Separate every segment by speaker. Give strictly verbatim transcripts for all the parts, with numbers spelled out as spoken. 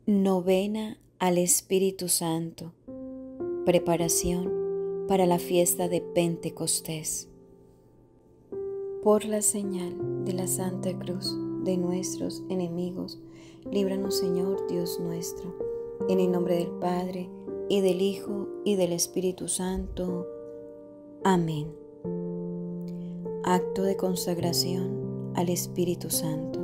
Speaker 1: Novena al Espíritu Santo. Preparación para la fiesta de Pentecostés. Por la señal de la Santa Cruz de nuestros enemigos, líbranos, Señor Dios nuestro, en el nombre del Padre, y del Hijo, y del Espíritu Santo. Amén. Acto de consagración al Espíritu Santo.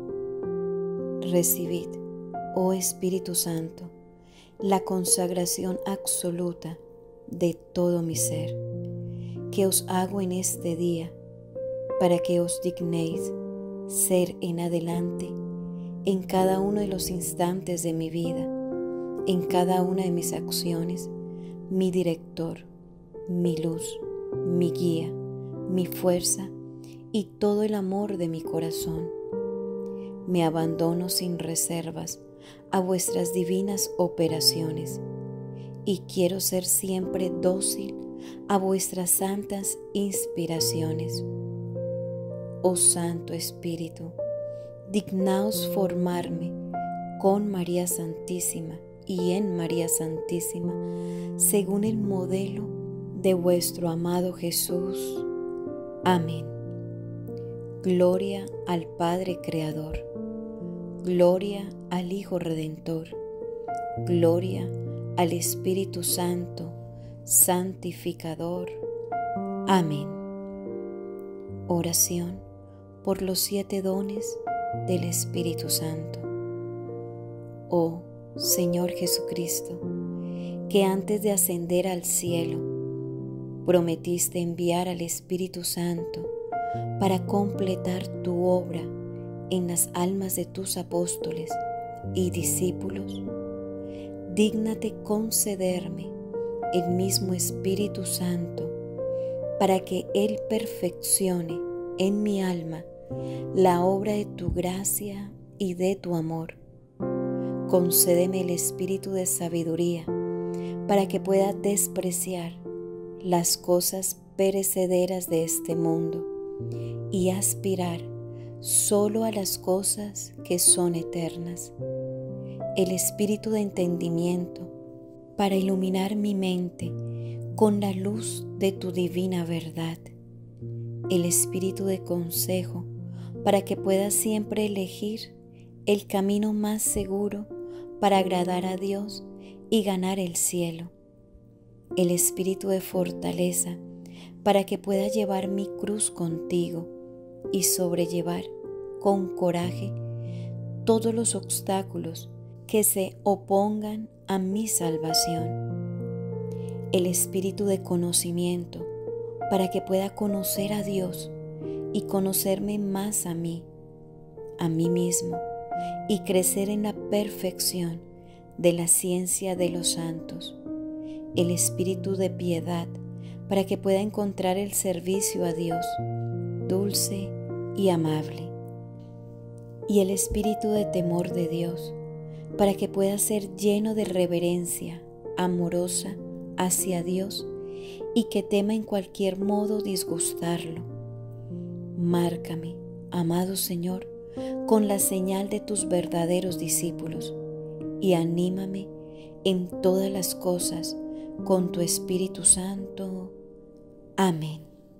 Speaker 1: Recibid, oh Espíritu Santo, la consagración absoluta de todo mi ser, que os hago en este día, para que os dignéis ser en adelante, en cada uno de los instantes de mi vida, en cada una de mis acciones, mi director, mi luz, mi guía, mi fuerza y todo el amor de mi corazón. Me abandono sin reservas a vuestras divinas operaciones y quiero ser siempre dócil a vuestras santas inspiraciones. Oh Santo Espíritu, dignaos formarme con María Santísima y en María Santísima, según el modelo de vuestro amado Jesús. Amén. Gloria al Padre Creador, gloria al Hijo Redentor, gloria al Espíritu Santo, santificador. Amén. Oración por los siete dones del Espíritu Santo. Oh Señor Jesucristo, que antes de ascender al cielo, prometiste enviar al Espíritu Santo para completar tu obra en las almas de tus apóstoles y discípulos, dígnate concederme el mismo Espíritu Santo para que Él perfeccione en mi alma la obra de tu gracia y de tu amor. Concédeme el espíritu de sabiduría para que pueda despreciar las cosas perecederas de este mundo y aspirar solo a las cosas que son eternas. El espíritu de entendimiento para iluminar mi mente con la luz de tu divina verdad. El espíritu de consejo para que pueda siempre elegir el camino más seguro para agradar a Dios y ganar el cielo. El espíritu de fortaleza para que pueda llevar mi cruz contigo y sobrellevar con coraje todos los obstáculos que se opongan a mi salvación. El espíritu de conocimiento para que pueda conocer a Dios y conocerme más a mí, a mí mismo, y crecer en la perfección de la ciencia de los santos. El espíritu de piedad para que pueda encontrar el servicio a Dios dulce y amable. Y el espíritu de temor de Dios para que pueda ser lleno de reverencia amorosa hacia Dios y que tema en cualquier modo disgustarlo. Márcame, amado Señor, con la señal de tus verdaderos discípulos y anímame en todas las cosas con tu Espíritu Santo. Amén.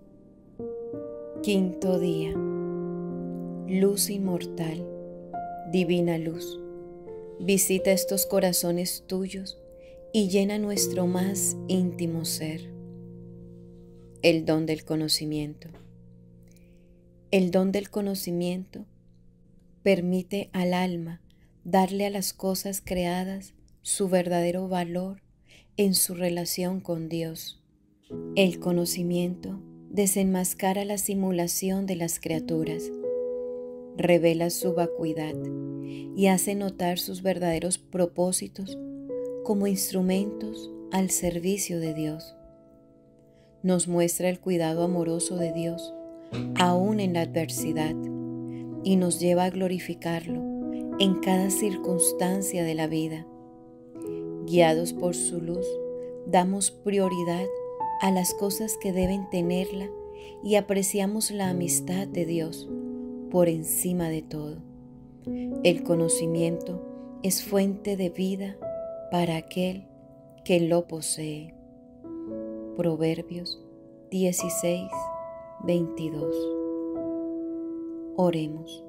Speaker 1: Quinto día. Luz inmortal, divina luz, visita estos corazones tuyos y llena nuestro más íntimo ser. El don del conocimiento. El don del conocimiento permite al alma darle a las cosas creadas su verdadero valor en su relación con Dios. El conocimiento desenmascara la simulación de las criaturas, revela su vacuidad y hace notar sus verdaderos propósitos como instrumentos al servicio de Dios. Nos muestra el cuidado amoroso de Dios aún en la adversidad y nos lleva a glorificarlo en cada circunstancia de la vida. Guiados por su luz, damos prioridad a las cosas que deben tenerla y apreciamos la amistad de Dios por encima de todo. El conocimiento es fuente de vida para aquel que lo posee. Proverbios dieciséis, veintidós. Oremos.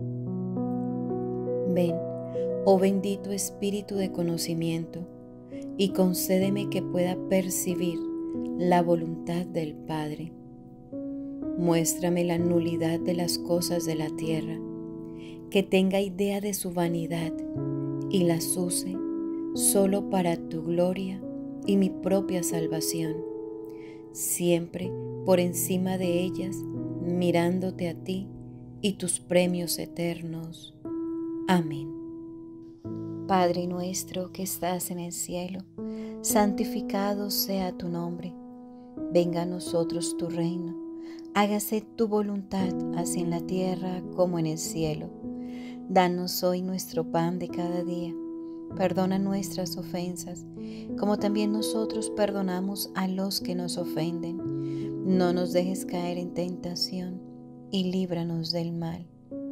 Speaker 1: Ven, oh bendito Espíritu de conocimiento, y concédeme que pueda percibir la voluntad del Padre. Muéstrame la nulidad de las cosas de la tierra, que tenga idea de su vanidad y las use solo para tu gloria y mi propia salvación, siempre por encima de ellas, mirándote a ti y tus premios eternos. Amén. Padre nuestro que estás en el cielo, santificado sea tu nombre. Venga a nosotros tu reino. Hágase tu voluntad, así en la tierra como en el cielo. Danos hoy nuestro pan de cada día. Perdona nuestras ofensas, como también nosotros perdonamos a los que nos ofenden. No nos dejes caer en tentación y líbranos del mal.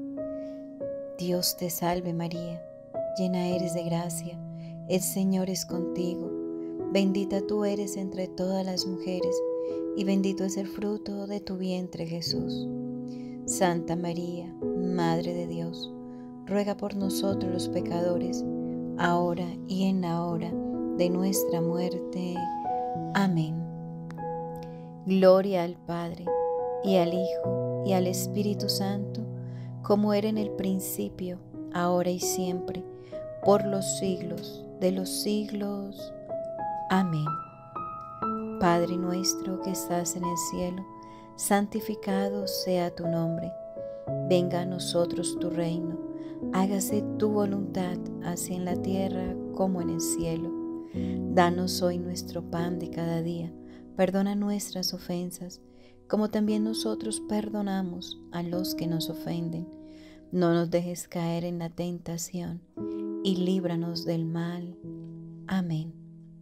Speaker 1: Dios te salve María, llena eres de gracia, el Señor es contigo. Bendita tú eres entre todas las mujeres, y bendito es el fruto de tu vientre Jesús. Santa María, Madre de Dios, ruega por nosotros los pecadores, ahora y en la hora de nuestra muerte. Amén. Gloria al Padre, y al Hijo, y al Espíritu Santo, como era en el principio, ahora y siempre, por los siglos de los siglos. Amén. Padre nuestro que estás en el cielo, santificado sea tu nombre. Venga a nosotros tu reino. Hágase tu voluntad, así en la tierra como en el cielo. Danos hoy nuestro pan de cada día. Perdona nuestras ofensas, como también nosotros perdonamos a los que nos ofenden. No nos dejes caer en la tentación, y líbranos del mal. Amén.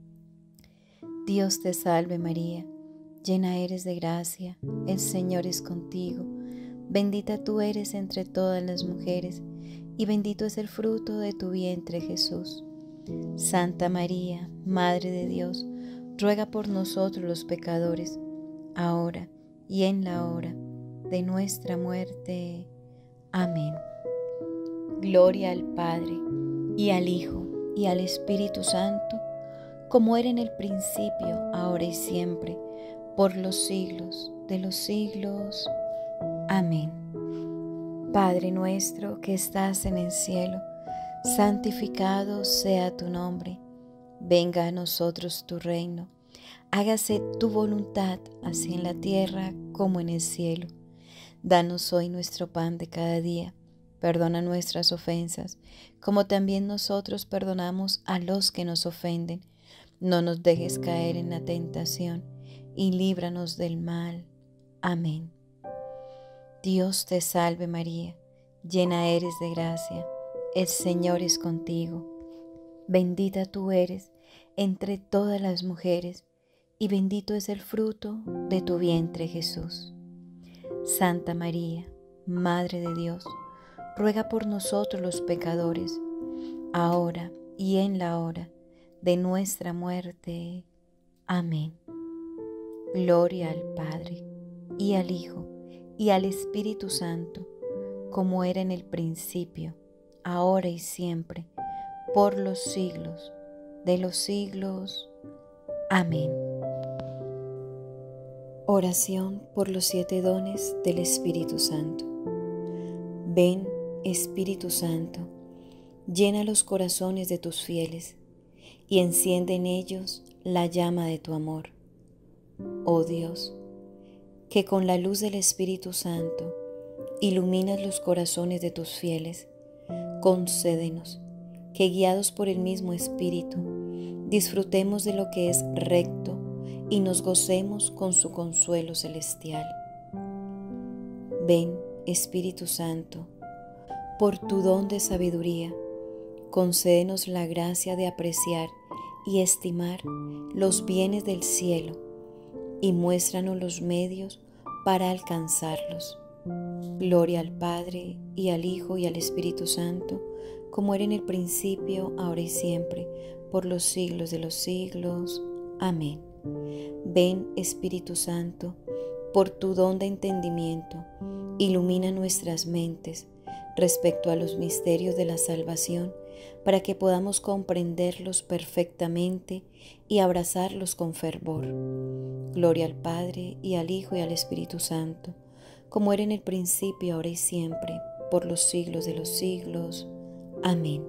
Speaker 1: Dios te salve María, llena eres de gracia, el Señor es contigo. Bendita tú eres entre todas las mujeres, y bendito es el fruto de tu vientre Jesús. Santa María, Madre de Dios, ruega por nosotros los pecadores, ahora y en la hora de nuestra muerte. Amén. Gloria al Padre, y al Hijo, y al Espíritu Santo, como era en el principio, ahora y siempre, por los siglos de los siglos. Amén. Padre nuestro que estás en el cielo, santificado sea tu nombre. Venga a nosotros tu reino. Hágase tu voluntad, así en la tierra como en el cielo. Danos hoy nuestro pan de cada día. Perdona nuestras ofensas, como también nosotros perdonamos a los que nos ofenden. No nos dejes caer en la tentación, y líbranos del mal. Amén. Dios te salve María, llena eres de gracia, el Señor es contigo. Bendita tú eres entre todas las mujeres, y bendito es el fruto de tu vientre Jesús. Santa María, Madre de Dios, ruega por nosotros los pecadores, ahora y en la hora de nuestra muerte. Amén. Gloria al Padre, y al Hijo, y al Espíritu Santo, como era en el principio, ahora y siempre, por los siglos de los siglos. Amén. Oración por los siete dones del Espíritu Santo. Ven, Espíritu Santo, llena los corazones de tus fieles y enciende en ellos la llama de tu amor. Oh Dios, que con la luz del Espíritu Santo iluminas los corazones de tus fieles, concédenos que, guiados por el mismo Espíritu, disfrutemos de lo que es recto y nos gocemos con su consuelo celestial. Ven, Espíritu Santo, por tu don de sabiduría, concédenos la gracia de apreciar y estimar los bienes del cielo y muéstranos los medios para alcanzarlos. Gloria al Padre, y al Hijo, y al Espíritu Santo, como era en el principio, ahora y siempre, por los siglos de los siglos. Amén. Ven, Espíritu Santo, por tu don de entendimiento, ilumina nuestras mentes respecto a los misterios de la salvación, para que podamos comprenderlos perfectamente y abrazarlos con fervor. Gloria al Padre, y al Hijo, y al Espíritu Santo, como era en el principio, ahora y siempre, por los siglos de los siglos. Amén.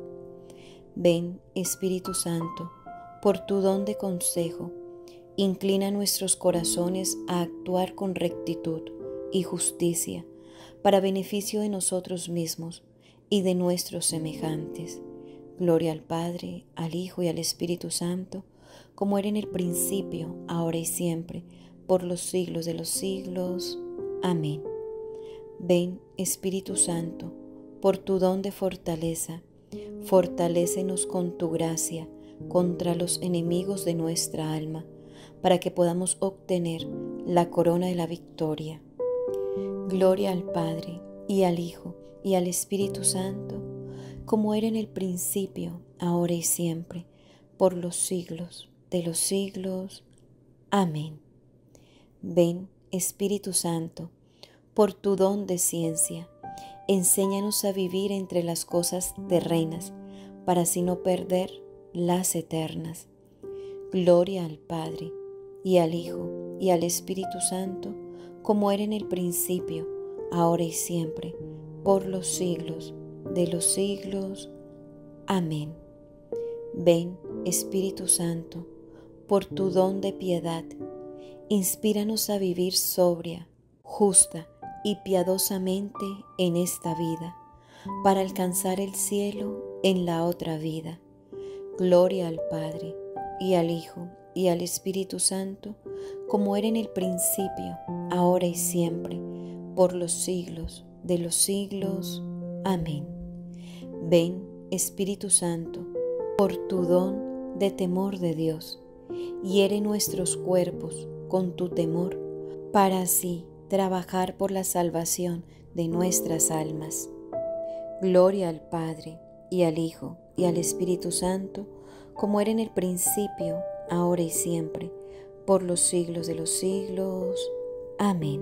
Speaker 1: Ven, Espíritu Santo, por tu don de consejo, inclina nuestros corazones a actuar con rectitud y justicia, para beneficio de nosotros mismos y de nuestros semejantes. Gloria al Padre, al Hijo y al Espíritu Santo, como era en el principio, ahora y siempre, por los siglos de los siglos. Amén. Ven, Espíritu Santo, por tu don de fortaleza, fortalécenos con tu gracia contra los enemigos de nuestra alma, para que podamos obtener la corona de la victoria. Gloria al Padre, y al Hijo, y al Espíritu Santo, como era en el principio, ahora y siempre, por los siglos de los siglos. Amén. Ven, Espíritu Santo, por tu don de ciencia, enséñanos a vivir entre las cosas terrenas, para así no perder las eternas. Gloria al Padre, y al Hijo, y al Espíritu Santo, como era en el principio, ahora y siempre, por los siglos de los siglos. Amén. Ven, Espíritu Santo, por tu don de piedad, inspíranos a vivir sobria, justa y piadosamente en esta vida, para alcanzar el cielo en la otra vida. Gloria al Padre, y al Hijo, y al Espíritu Santo, como era en el principio, ahora y siempre, por los siglos de los siglos. Amén. Ven, Espíritu Santo, por tu don de temor de Dios, hiere nuestros cuerpos con tu temor, para así trabajar por la salvación de nuestras almas. Gloria al Padre, y al Hijo, y al Espíritu Santo, como era en el principio, ahora y siempre, por los siglos de los siglos. Amén.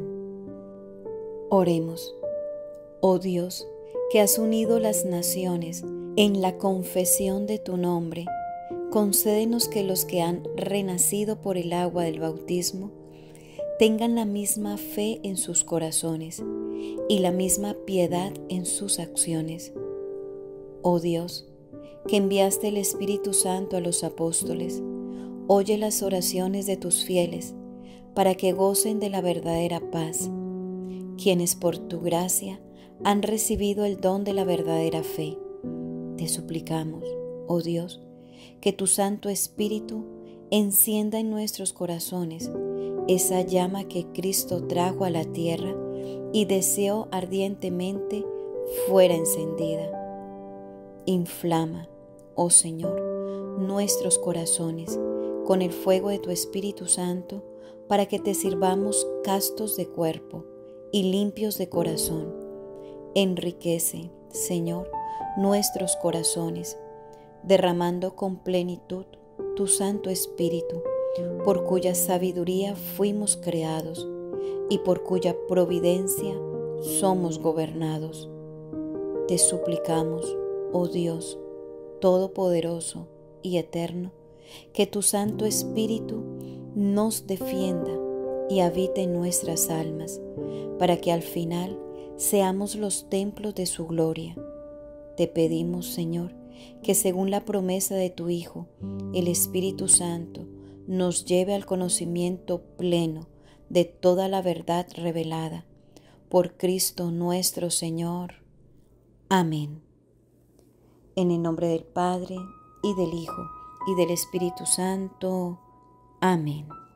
Speaker 1: Oremos. Oh Dios, que has unido las naciones en la confesión de tu nombre, concédenos que los que han renacido por el agua del bautismo tengan la misma fe en sus corazones y la misma piedad en sus acciones. Oh Dios, que enviaste el Espíritu Santo a los apóstoles, oye las oraciones de tus fieles, para que gocen de la verdadera paz, quienes por tu gracia han recibido el don de la verdadera fe. Te suplicamos, oh Dios, que tu Santo Espíritu encienda en nuestros corazones esa llama que Cristo trajo a la tierra y deseó ardientemente fuera encendida. Inflama, oh Señor, nuestros corazones con el fuego de tu Espíritu Santo, para que te sirvamos castos de cuerpo y limpios de corazón. Enriquece, Señor, nuestros corazones, derramando con plenitud tu Santo Espíritu, por cuya sabiduría fuimos creados y por cuya providencia somos gobernados. Te suplicamos, oh Dios, todopoderoso y eterno, que tu Santo Espíritu nos defienda y habite en nuestras almas, para que al final seamos los templos de su gloria. Te pedimos, Señor, que según la promesa de tu Hijo, el Espíritu Santo nos lleve al conocimiento pleno de toda la verdad revelada. Por Cristo nuestro Señor. Amén. En el nombre del Padre, y del Hijo, y del Espíritu Santo. Amén.